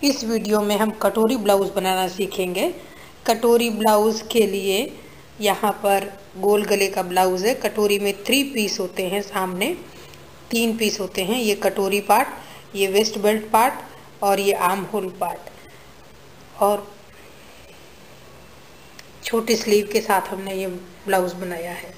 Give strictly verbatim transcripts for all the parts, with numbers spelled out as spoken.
इस वीडियो में हम कटोरी ब्लाउज़ बनाना सीखेंगे। कटोरी ब्लाउज़ के लिए यहाँ पर गोल गले का ब्लाउज़ है। कटोरी में थ्री पीस होते हैं, सामने तीन पीस होते हैं। ये कटोरी पार्ट, ये वेस्ट बेल्ट पार्ट और ये आर्म होल पार्ट, और छोटी स्लीव के साथ हमने ये ब्लाउज़ बनाया है।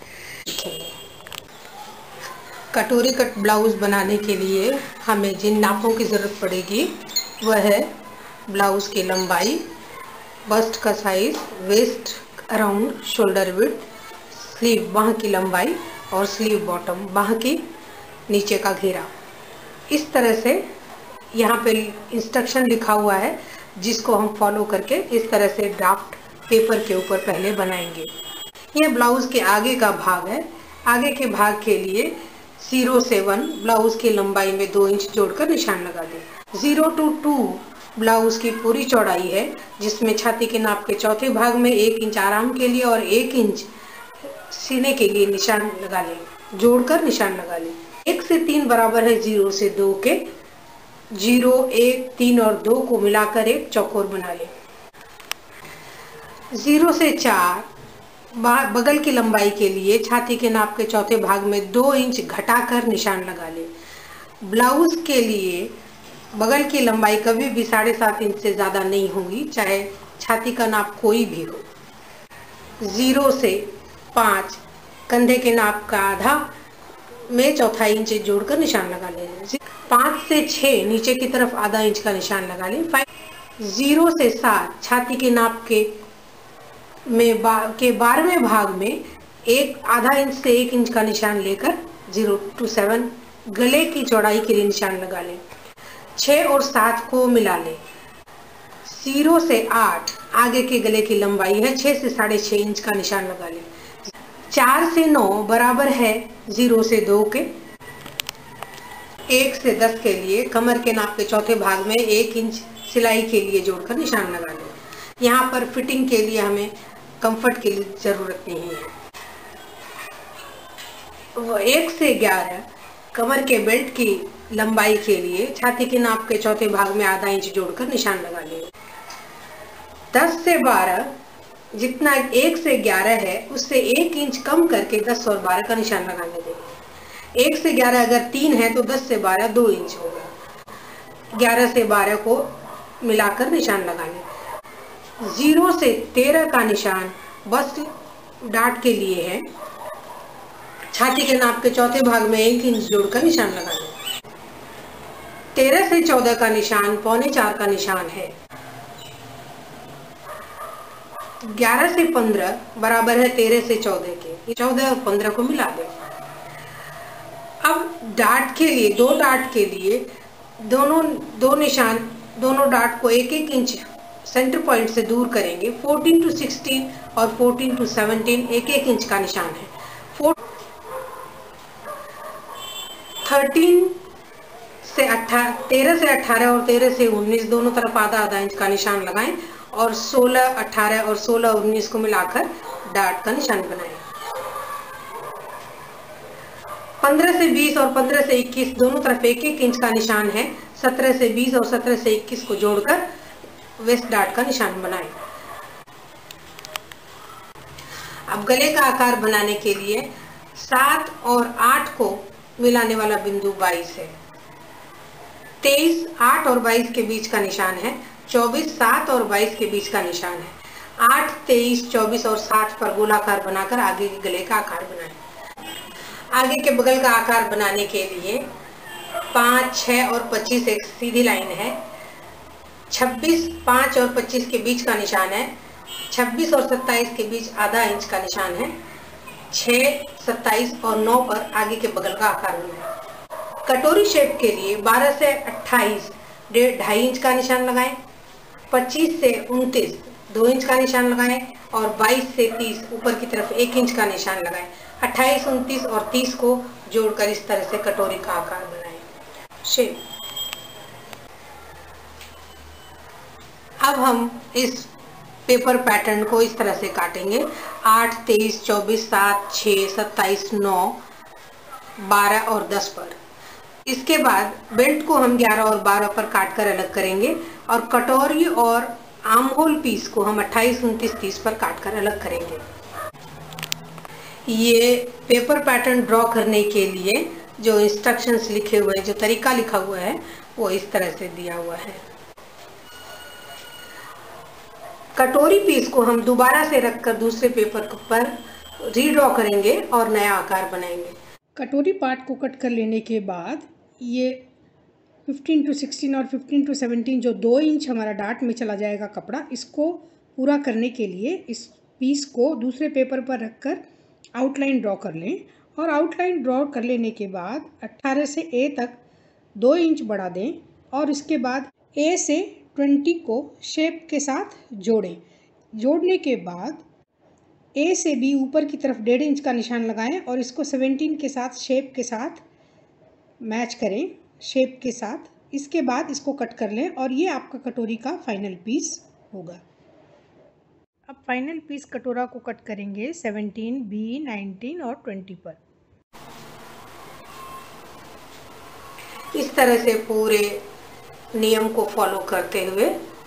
कटोरी कट ब्लाउज़ बनाने के लिए हमें जिन नापों की ज़रूरत पड़ेगी वह है ब्लाउज़ की लंबाई, बस्ट का size, waist around shoulder width, sleeve बाह की लंबाई और स्लीव बॉटम बाह की नीचे का घेरा। इस तरह से यहाँ पे इंस्ट्रक्शन लिखा हुआ है, जिसको हम फॉलो करके इस तरह से ड्राफ्ट पेपर के ऊपर पहले बनाएंगे। यह ब्लाउज़ के आगे का भाग है। आगे के भाग के लिए जीरो से वन ब्लाउज़ की लंबाई में दो इंच जोड़कर निशान लगा दें। जीरो टू टू ब्लाउज़ की पूरी चौड़ाई है, जिसमें छाती के नाप के चौथे भाग में एक इंच आराम के लिए और एक इंच सीने के लिए निशान लगा लें, जोड़कर निशान लगा लें। एक से तीन बराबर है जीरो से दो के। जीरो, एक, तीन और दो को मिलाकर एक चौकोर बना लें। जीरो से चार बगल की लंबाई के लिए छाती के नाप के चौथे भाग में दो इंच घटाकर निशान लगा लें। ब्लाउज के लिए बगल की लंबाई कभी भी साढ़े सात इंच से ज़्यादा नहीं होगी, चाहे छाती का नाप कोई भी हो। जीरो से पाँच कंधे के नाप का आधा में चौथा इंच जोड़कर निशान लगा लें। पाँच से छः नीचे की तरफ आधा इंच का निशान लगा लें। फाइव जीरो से सात छाती के नाप के में बा, के बारहवें भाग में एक आधा इंच से एक इंच का निशान लेकर जीरो टू सेवन गले की चौड़ाई के लिए निशान लगा लें। छः और सात को मिला लें। जीरो से आठ आगे के गले की लंबाई है, छः से साढ़े छः इंच का निशान लगा लें। चार से नौ बराबर है जीरो से दो के। एक से दस के लिए कमर के नाप के चौथे भाग में एक इंच सिलाई के लिए जोड़कर निशान लगा लें। यहाँ पर फिटिंग के लिए हमें कंफर्ट की ज़रूरत नहीं है। वो एक से ग्यारह कमर के बेल्ट की लंबाई के लिए छाती के नाप के चौथे भाग में आधा इंच जोड़कर निशान लगा लें। दस से बारह जितना एक से ग्यारह है उससे एक इंच कम करके दस और बारह का निशान लगाने दें। एक से ग्यारह अगर तीन है तो दस से बारह दो इंच होगा। ग्यारह से बारह को मिलाकर निशान लगा लें। जीरो से तेरह का निशान बस्ट डाट के लिए है। छाती के नाप के चौथे भाग में एक इंच जोड़कर निशान लगा लें। तेरह से चौदह का निशान पौने चार का निशान है। ग्यारह से पंद्रह बराबर है तेरह से चौदह के। चौदह और पंद्रह को मिला दें। अब डाट के लिए, दो डाट के लिए दोनों दो निशान दोनों डाट को एक एक इंच सेंटर पॉइंट से दूर करेंगे। फोर्टीन टू सिक्सटीन और फोर्टीन टू सेवनटीन एक एक इंच का निशान है। थर्टीन से अठारह तेरह से अठारह और तेरह से उन्नीस दोनों तरफ आधा आधा इंच का निशान लगाएं और सोलह, अठारह और सोलह, उन्नीस को मिलाकर डाट का निशान बनाएं। पंद्रह से बीस और पंद्रह से इक्कीस दोनों तरफ एक एक इंच का निशान है। सत्रह से बीस और सत्रह से इक्कीस को जोड़कर वेस्ट डाट का निशान बनाएं। अब गले का आकार बनाने के लिए सात और आठ को मिलाने वाला बिंदु बाईस है। तेईस आठ और बाईस के बीच का निशान है। चौबीस सात और बाईस के बीच का निशान है। आठ, तेईस, चौबीस और साठ पर गोलाकार बनाकर आगे के गले का आकार बनाएं। आगे के बगल का आकार बनाने के लिए पाँच, छः और पच्चीस एक सीधी लाइन है। छब्बीस, पाँच और पच्चीस के बीच का निशान है। छब्बीस और सत्ताईस के बीच आधा इंच का निशान है। छः, सत्ताईस और नौ पर आगे के बगल का आकार बनाएं। कटोरी शेप के लिए बारह से अट्ठाईस डेढ़ ढाई इंच का निशान लगाएं। पच्चीस से उनतीस दो इंच का निशान लगाएं और बाईस से तीस ऊपर की तरफ एक इंच का निशान लगाएं। अट्ठाईस, उनतीस और तीस को जोड़कर इस तरह से कटोरी का आकार बनाएं। शेप। अब हम इस पेपर पैटर्न को इस तरह से काटेंगे। आठ, तेईस, चौबीस, सात, छः, सत्ताईस, नौ, बारह और दस पर इसके बाद बेल्ट को हम ग्यारह और बारह पर काट कर अलग करेंगे और कटोरी और आर्म होल पीस को हम अट्ठाईस, उनतीस, तीस पर काट कर अलग करेंगे। ये पेपर पैटर्न ड्रॉ करने के लिए जो इंस्ट्रक्शंस लिखे हुए हैं, जो तरीका लिखा हुआ है, वो इस तरह से दिया हुआ है। कटोरी पीस को हम दोबारा से रखकर दूसरे पेपर पर रीड्रॉ करेंगे और नया आकार बनाएंगे। कटोरी पार्ट को कट कर लेने के बाद ये पंद्रह टू सोलह और पंद्रह टू सत्रह जो दो इंच हमारा डार्ट में चला जाएगा कपड़ा, इसको पूरा करने के लिए इस पीस को दूसरे पेपर पर रखकर आउटलाइन ड्रॉ कर लें और आउटलाइन ड्रॉ कर लेने के बाद अट्ठारह से ए तक दो इंच बढ़ा दें और इसके बाद ए से बीस को शेप के साथ जोड़ें। जोड़ने के बाद ए से बी ऊपर की तरफ डेढ़ इंच का निशान लगाएं और इसको सत्रह के साथ शेप के साथ मैच करें, शेप के साथ। इसके बाद इसको कट कर लें और ये आपका कटोरी का फाइनल पीस होगा। अब फाइनल पीस कटोरा को कट करेंगे सत्रह, बी, उन्नीस और बीस पर। इस तरह से पूरे नियम को फॉलो करते हुए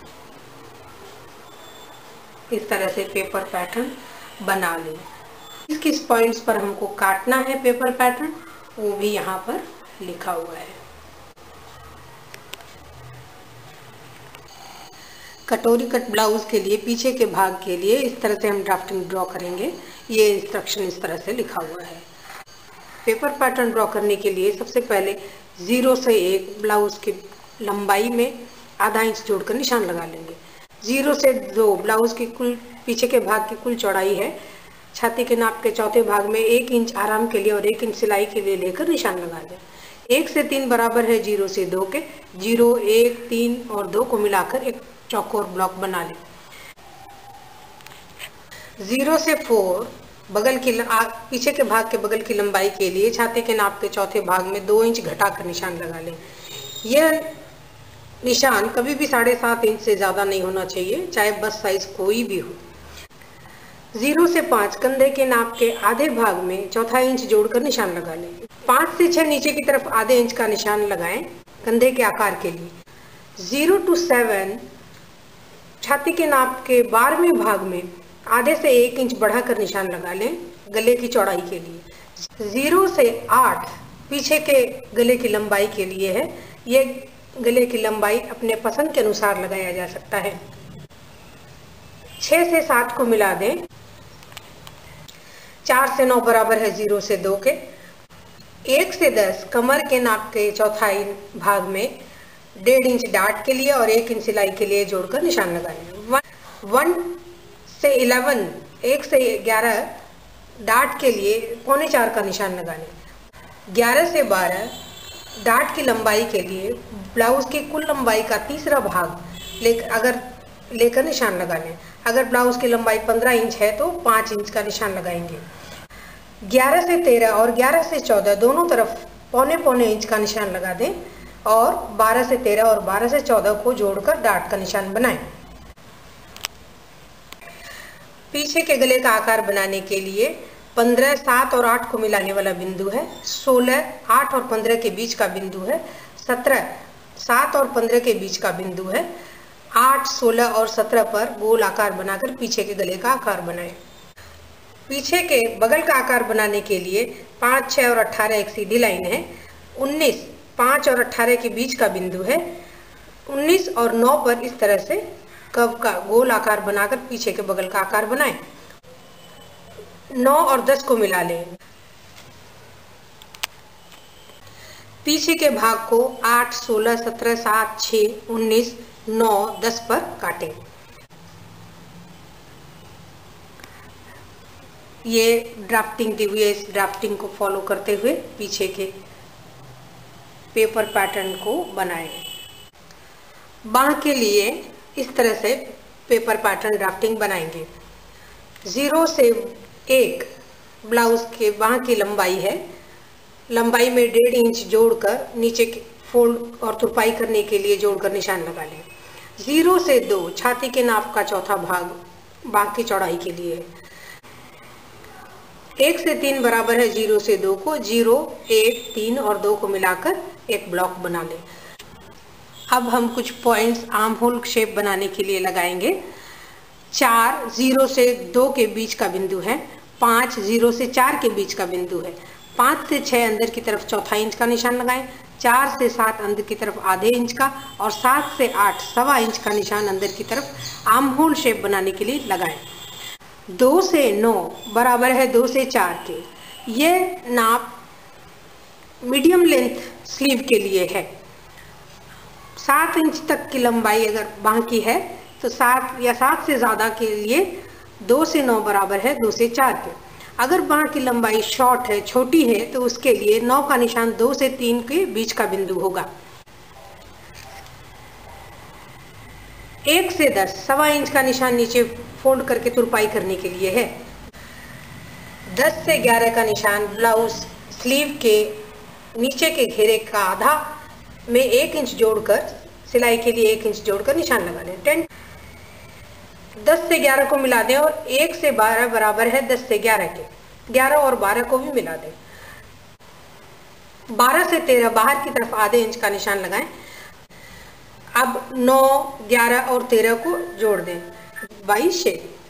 इस तरह से पेपर पैटर्न बना लें। किस किस पॉइंट्स पर हमको काटना है पेपर पैटर्न, वो भी यहाँ पर लिखा हुआ है। कटोरी कट ब्लाउज के लिए पीछे के भाग के लिए इस तरह से हम ड्राफ्टिंग ड्रॉ करेंगे। ये इंस्ट्रक्शन इस तरह से लिखा हुआ है। पेपर पैटर्न ड्रॉ करने के लिए सबसे पहले जीरो से एक ब्लाउज की लंबाई में आधा इंच जोड़कर निशान लगा लेंगे। जीरो से दो ब्लाउज की कुल पीछे के भाग की कुल चौड़ाई है। छाती के नाप के चौथे भाग में एक इंच आराम के लिए और एक इंच सिलाई के लिए लेकर निशान लगा दें। एक से तीन बराबर है जीरो से दो के। जीरो, एक, तीन और दो को मिलाकर एक चौकोर ब्लॉक बना लें। जीरो से फोर बगल की पीछे के भाग के बगल की लंबाई के लिए छाती के नाप के चौथे भाग में दो इंच घटाकर निशान लगा लें। यह निशान कभी भी साढ़े सात इंच से ज़्यादा नहीं होना चाहिए, चाहे बस साइज कोई भी हो। जीरो से पाँच कंधे के नाप के आधे भाग में चौथा इंच जोड़कर निशान लगा लें। पाँच से छः नीचे की तरफ आधे इंच का निशान लगाएं कंधे के आकार के लिए। जीरो टू सेवन छाती के नाप के बारहवें भाग में आधे से एक इंच बढ़ाकर निशान लगा लें गले की चौड़ाई के लिए। जीरो से आठ पीछे के गले की लंबाई के लिए है। ये गले की लंबाई अपने पसंद के अनुसार लगाया जा सकता है। छः से सात को मिला दें। चार से नौ बराबर है जीरो से दो के। एक से दस कमर के नाप के चौथाई भाग में डेढ़ इंच डार्ट के लिए और एक इंच सिलाई के लिए जोड़कर निशान लगा लें। वन से इलेवन एक से ग्यारह डार्ट के लिए पौने चार का निशान लगा लें। ग्यारह से बारह डार्ट की लंबाई के लिए ब्लाउज की कुल लंबाई का तीसरा भाग लेकर अगर लेकर निशान लगा लें। अगर ब्लाउज की लंबाई पंद्रह इंच है तो पाँच इंच का निशान लगाएंगे। ग्यारह से तेरह और ग्यारह से चौदह दोनों तरफ पौने पौने इंच का निशान लगा दें और बारह से तेरह और बारह से चौदह को जोड़कर डार्ट का निशान बनाएं। पीछे के गले का आकार बनाने के लिए पंद्रह, सात और आठ को मिलाने वाला बिंदु है। सोलह, आठ और पंद्रह के बीच का बिंदु है। सत्रह, सात और पंद्रह के बीच का बिंदु है। आठ, सोलह और सत्रह पर गोल आकार बनाकर पीछे के गले का आकार बनाएं। पीछे के बगल का आकार बनाने के लिए पाँच, छः और अट्ठारह एक सीधी लाइन है। उन्नीस, पाँच और अट्ठारह के बीच का बिंदु है। उन्नीस और नौ पर इस तरह से कर्व का गोल आकार बनाकर पीछे के बगल का आकार बनाएं। नौ और दस को मिला लें। पीछे के भाग को आठ, सोलह, सत्रह, सात, छः, उन्नीस, नौ, दस पर काटें। ये ड्राफ्टिंग दी हुई है, इस ड्राफ्टिंग को फॉलो करते हुए पीछे के पेपर पैटर्न को बनाएं। बाह के लिए इस तरह से पेपर पैटर्न ड्राफ्टिंग बनाएंगे। जीरो से एक ब्लाउज के बाह की लंबाई है। लंबाई में डेढ़ इंच जोड़कर नीचे के फोल्ड और तुरपाई करने के लिए जोड़कर निशान लगा लें। जीरो से दो छाती के नाप का चौथा भाग बाह की चौड़ाई के लिए है। एक से तीन बराबर है जीरो से दो को। जीरो, एक, तीन और दो को मिलाकर एक ब्लॉक बना लें। अब हम कुछ पॉइंट्स आर्म होल शेप बनाने के लिए लगाएंगे। चार जीरो से दो के बीच का बिंदु है, पाँच जीरो से चार के बीच का बिंदु है, पाँच से छः अंदर की तरफ चौथा इंच का निशान लगाएं, चार से सात अंदर की तरफ आधे इंच का और सात से आठ सवा इंच का निशान अंदर की तरफ आर्म होल शेप बनाने के लिए लगाएं। दो से नौ बराबर है दो से चार के। ये नाप मीडियम लेंथ स्लीव के लिए है। सात इंच तक की लंबाई अगर बांह की है तो सात या सात से ज़्यादा के लिए दो से नौ बराबर है दो से चार के। अगर बांह की लंबाई शॉर्ट है, छोटी है, तो उसके लिए नौ का निशान दो से तीन के बीच का बिंदु होगा। एक से दस सवा इंच का निशान नीचे फोल्ड करके तुरपाई करने के लिए है। दस से ग्यारह का निशान ब्लाउज स्लीव के नीचे के घेरे का आधा में एक इंच जोड़कर सिलाई के लिए एक इंच जोड़कर निशान लगा लें। टेन दस से ग्यारह को मिला दें और एक से बारह बराबर है दस से ग्यारह के। ग्यारह और बारह को भी मिला दें। बारह से तेरह बाहर की तरफ आधे इंच का निशान लगाएं। अब नौ, ग्यारह और तेरह को जोड़ दें, बाईस शेप।